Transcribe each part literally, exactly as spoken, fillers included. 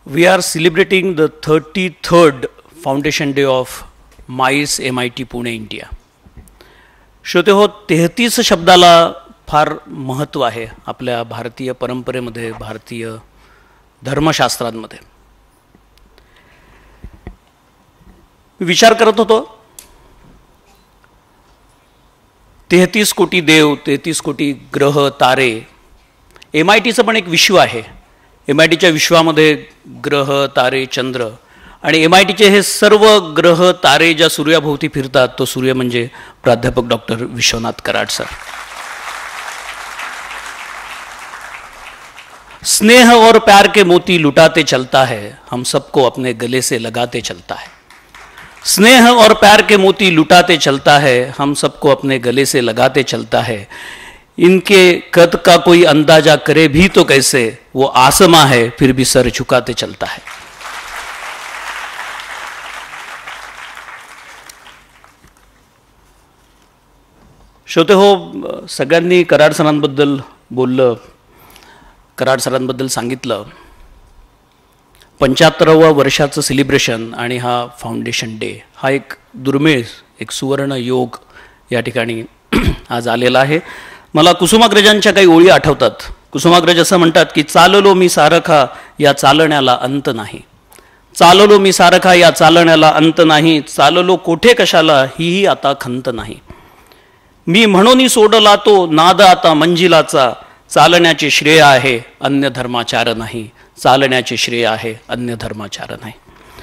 We are celebrating the thirty-third Foundation Day of MAEER's M I T Pune India. श्रोते हो, तेहतीस शब्दाला फार महत्त्व आहे आपल्या भारतीय परंपरेमध्ये, भारतीय धर्मशास्त्रांमध्ये. विचार करत होतो, तेहतीस कोटी देव, तेहतीस कोटी ग्रह तारे. एम आय टीचं पण एक विश्व आहे. एम आय टीच्या विश्वामध्ये ग्रह तारे चंद्र आणि एम आय टीचे हे सर्व ग्रह तारे ज्या सूर्याभोवती फिरतात, तो सूर्य म्हणजे प्राध्यापक डॉक्टर विश्वनाथ कराड सर. स्नेह और प्यार के मोती लुटाते चलता है, हम सबको अपने गले से लगाते चलता है. स्नेह और प्यार के मोती लुटाते चलता है, हम सबको अपने गले से लगाते चलता है. इनके कद का कोई अंदाजा करे भी तो कैसे, वो आसमां है फिर भी सर झुकाते चलता है. श्रोते हो, सगळ्यांनी कराड सरांबद्दल बोललं, कराड सरांबद्दल सांगितलं. पंच्याहत्तराव्या वर्षाचं सेलिब्रेशन आणि हा फाउंडेशन डे हा एक दुर्मिळ, एक सुवर्ण योग या ठिकाणी आज आलेला आहे. मला कुसुमाग्रजांच्या काही ओळी आठवतात. कुसुमाग्रज असं म्हणतात की चाललो मी सारखा या चालण्याला अंत नाही. चाललो मी सारखा या चालण्याला अंत नाही. चाललो कोठे कशाला हीही आता खंत नाही. मी म्हणून सोडला तो नाद आता मंजिलाचा. चालण्याचे श्रेय आहे अन्य धर्माचार नाही. चालण्याचे श्रेय आहे अन्य धर्माचार नाही.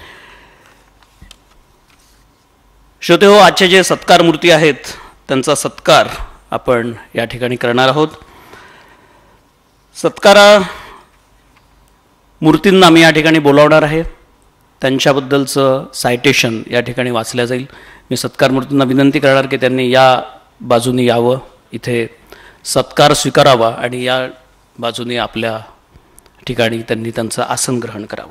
श्रोते हो, आजचे जे सत्कार मूर्ती आहेत त्यांचा सत्कार आपण या ठिकाणी करणार आहोत. सत्कारा मूर्तींना मी या ठिकाणी बोलावणार आहे. त्यांच्याबद्दलचं सायटेशन या ठिकाणी वाचलं जाईल. मी सत्कार मूर्तींना विनंती करणार की त्यांनी या बाजूने यावं, इथे सत्कार स्वीकारावा आणि या बाजूने आपल्या ठिकाणी त्यांनी त्यांचं आसन ग्रहण करावं.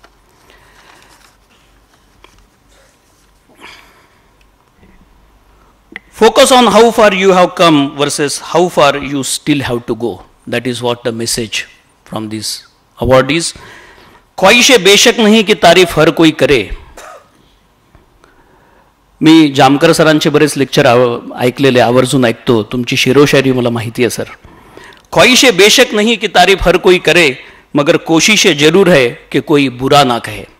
Focus on how far you have come versus how far you still have to go. That is what the message from these awardees. ख्वाहिशे बेशक नहीं कि तारीफ हर कोई करे. मी जामकर सरांचे बरेच लेक्चर ऐकलेले, आवर्जून ऐकतो. तुमची शिरोशायरी मला माहिती आहे सर. ख्वाहिशे बेशक नहीं कि तारीफ हर कोई करे, मगर कोशिशें जरूर है कि कोई बुरा ना कहे.